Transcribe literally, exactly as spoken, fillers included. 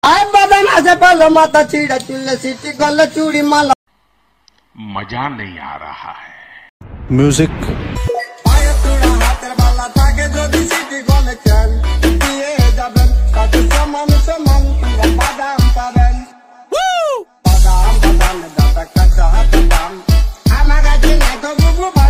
आय बदन ऐसे पहले माता चीड़ा चिल्ले सीटी गल चूड़ी माला मजा नहीं आ रहा है। Music I'm